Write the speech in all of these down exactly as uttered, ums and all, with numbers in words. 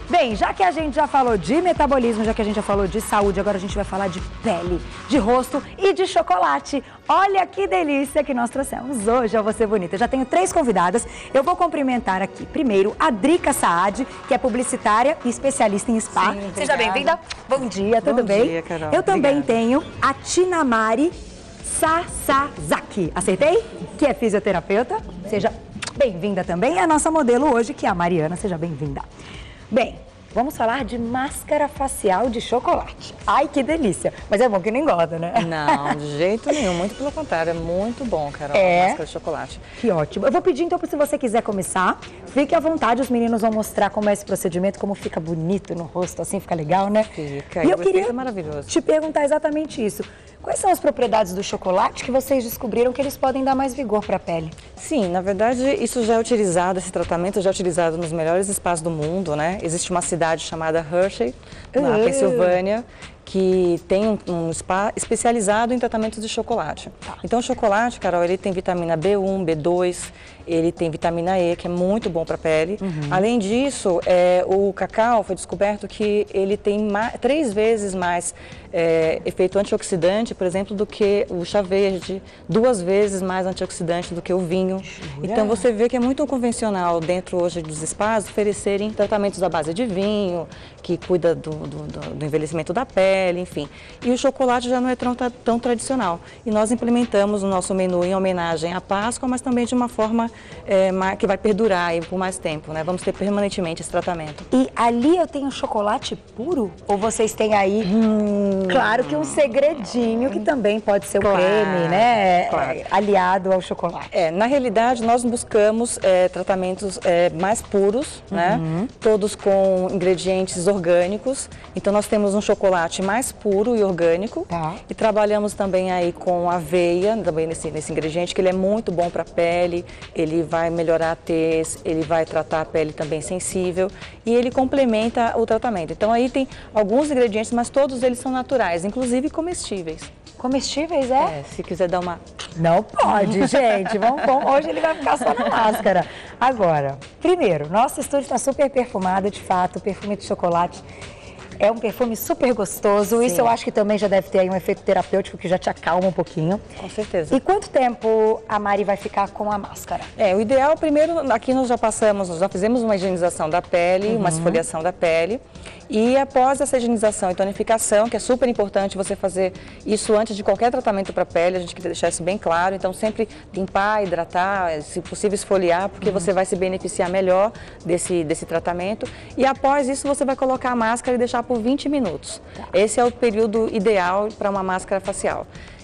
Bem, já que a gente já falou de metabolismo, já que a gente já falou de saúde, agora a gente vai falar de pele, de rosto e de chocolate. Olha que delícia que nós trouxemos hoje ao Você Bonita. Eu já tenho três convidadas. Eu vou cumprimentar aqui primeiro a Drica Saad, que é publicitária e especialista em spa. Sim, seja bem-vinda. Bom dia, tudo Bom bem? Bom dia, Carol. Eu também Obrigada. tenho a Tinamari Sasazaki. Acertei? Que é fisioterapeuta. Seja bem-vinda também. E a nossa modelo hoje, que é a Mariana. Seja bem-vinda. Bem, vamos falar de máscara facial de chocolate. Ai, que delícia. Mas é bom que não engorda, né? Não, de jeito nenhum. Muito pelo contrário. É muito bom, Carol, É? a máscara de chocolate. Que ótimo. Eu vou pedir, então, se você quiser começar, fique à vontade. Os meninos vão mostrar como é esse procedimento, como fica bonito no rosto, assim, fica legal, né? Fica. E eu queria é maravilhoso. te perguntar exatamente isso. Quais são as propriedades do chocolate que vocês descobriram que eles podem dar mais vigor para a pele? Sim, na verdade, isso já é utilizado, esse tratamento já é utilizado nos melhores spas do mundo, né? Existe uma cidade chamada Hershey, na Uh. Pensilvânia, que tem um, um spa especializado em tratamentos de chocolate. Tá. Então, o chocolate, Carol, ele tem vitamina B um, B dois, ele tem vitamina E, que é muito bom para a pele. Uhum. Além disso, é, o cacau foi descoberto que ele tem mais, três vezes mais é, efeito antioxidante, por exemplo, do que o chá verde, duas vezes mais antioxidante do que o vinho. Jura? Então, você vê que é muito convencional dentro hoje dos spas oferecerem tratamentos à base de vinho, que cuida do, do, do envelhecimento da pele, enfim. E o chocolate já não é tão, tão tradicional. E nós implementamos o nosso menu em homenagem à Páscoa, mas também de uma forma é, que vai perdurar aí por mais tempo, né? Vamos ter permanentemente esse tratamento. E ali eu tenho chocolate puro? Ou vocês têm aí, hum, claro que um segredinho que também pode ser o claro, creme, né? Claro. É, aliado ao chocolate. É, na realidade, nós buscamos é, tratamentos é, mais puros, uhum. né? Todos com ingredientes orgânicos. Então, nós temos um chocolate mais puro e orgânico. Tá. E trabalhamos também aí com aveia, também nesse, nesse ingrediente, que ele é muito bom para a pele, ele vai melhorar a tez, ele vai tratar a pele também sensível e ele complementa o tratamento. Então, aí tem alguns ingredientes, mas todos eles são naturais, inclusive comestíveis. Comestíveis, é? É, se quiser dar uma... Não pode, gente. Vamos, vamos, hoje ele vai ficar só na máscara. Agora, primeiro, nosso estúdio está super perfumado, de fato, perfume de chocolate. É um perfume super gostoso. Sim. Isso eu acho que também já deve ter aí um efeito terapêutico que já te acalma um pouquinho. Com certeza. E quanto tempo a Mari vai ficar com a máscara? É, o ideal, primeiro, aqui nós já passamos, nós já fizemos uma higienização da pele, uhum. uma esfoliação da pele. E após essa higienização e tonificação, que é super importante você fazer isso antes de qualquer tratamento para a pele, a gente quer deixar isso bem claro. Então, sempre limpar, hidratar, se possível esfoliar, porque uhum. você vai se beneficiar melhor desse, desse tratamento. E após isso, você vai colocar a máscara e deixar por vinte minutos. Tá. Esse é o período ideal para uma máscara facial.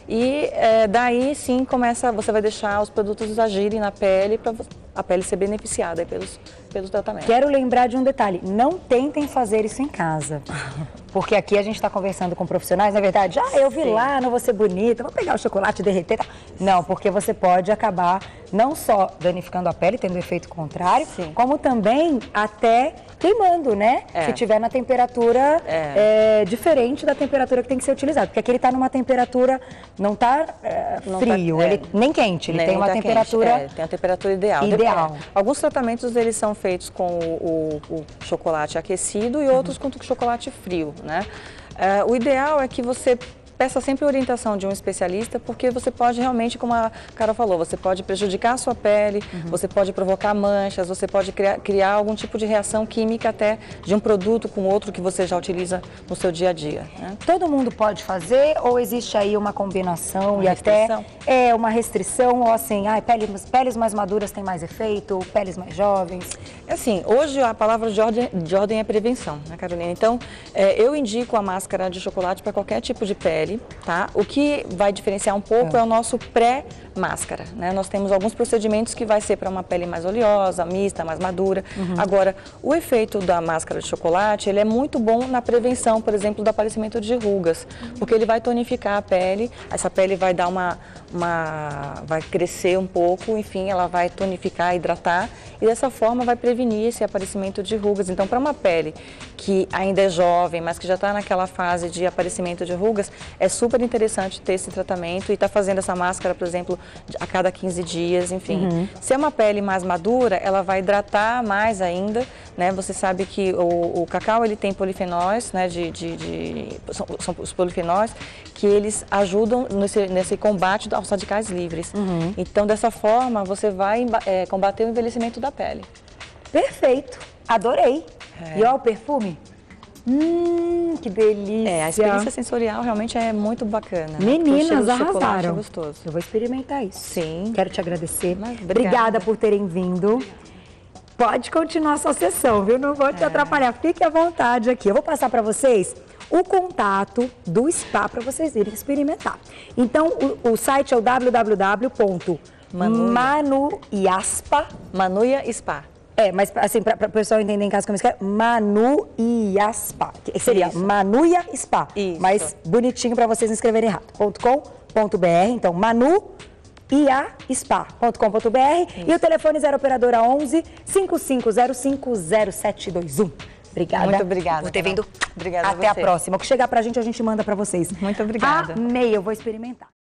E é, daí sim começa, você vai deixar os produtos agirem na pele para a pele ser beneficiada pelos, pelos tratamentos. Quero lembrar de um detalhe, não tentem fazer isso em casa. Porque aqui a gente está conversando com profissionais, na verdade, ah, eu vi sim. lá, não vou ser bonita, vou pegar o chocolate e derreter. Não, porque você pode acabar não só danificando a pele, tendo efeito contrário, sim. como também até queimando, né? É. Se tiver na temperatura é. É, diferente da temperatura que tem que ser utilizada. Porque aqui ele está numa temperatura, não está é, frio, tá, é. ele, nem quente, ele nem tem uma tá temperatura... É, tem a temperatura ideal. Ideal. Alguns tratamentos eles são feitos com o, o, o chocolate aquecido e outros uhum. com o chocolate frio, né? É, o ideal é que você peça sempre a orientação de um especialista, porque você pode realmente, como a Carol falou, você pode prejudicar a sua pele, uhum. você pode provocar manchas, você pode criar, criar algum tipo de reação química até de um produto com outro que você já utiliza no seu dia a dia. Né? Todo mundo pode fazer ou existe aí uma combinação uma e restrição? até é uma restrição ou assim, ah, peles, peles mais maduras têm mais efeito, peles mais jovens? Assim, hoje a palavra de ordem, de ordem é prevenção, né, Carolina? Então, é, eu indico a máscara de chocolate para qualquer tipo de pele. Tá? O que vai diferenciar um pouco é, é o nosso pré-máscara, né? Nós temos alguns procedimentos que vai ser para uma pele mais oleosa, mista, mais madura. Uhum. Agora, o efeito da máscara de chocolate, ele é muito bom na prevenção, por exemplo, do aparecimento de rugas, porque ele vai tonificar a pele, essa pele vai dar uma, uma vai crescer um pouco, enfim, ela vai tonificar, hidratar e dessa forma vai prevenir esse aparecimento de rugas. Então, para uma pele que ainda é jovem, mas que já está naquela fase de aparecimento de rugas, é super interessante ter esse tratamento e estar tá fazendo essa máscara, por exemplo, a cada quinze dias, enfim. Uhum. Se é uma pele mais madura, ela vai hidratar mais ainda, né? Você sabe que o, o cacau ele tem polifenóis, né? De, de, de, são, são os polifenóis que eles ajudam nesse, nesse combate aos radicais livres. Uhum. Então, dessa forma, você vai é, combater o envelhecimento da pele. Perfeito, adorei. É. E olha o perfume. Hum, que delícia. É, a experiência sensorial realmente é muito bacana. Meninas, né? arrasaram. É gostoso. Eu vou experimentar isso. Sim. Quero te agradecer. Mas, obrigada. Obrigada por terem vindo. Pode continuar a sua sessão, viu? Não vou te é. atrapalhar. Fique à vontade aqui. Eu vou passar para vocês o contato do spa para vocês irem experimentar. Então, o, o site é o w w w ponto manuiaspa. Manuia Spa. É, mas assim, para o pessoal entender em casa como escreve, Manuia Spa. Que seria Isso. Manuia Spa. Isso. Mas bonitinho para vocês não escreverem errado. .com.br, então manuiaspa ponto com ponto b r e o telefone zero operadora onze, cinco cinco zero cinco, zero sete dois um. Obrigada. Muito obrigada. Por ter vindo. Obrigada. Até a, a próxima. O que chegar pra gente, a gente manda para vocês. Muito obrigada. Amei, eu vou experimentar.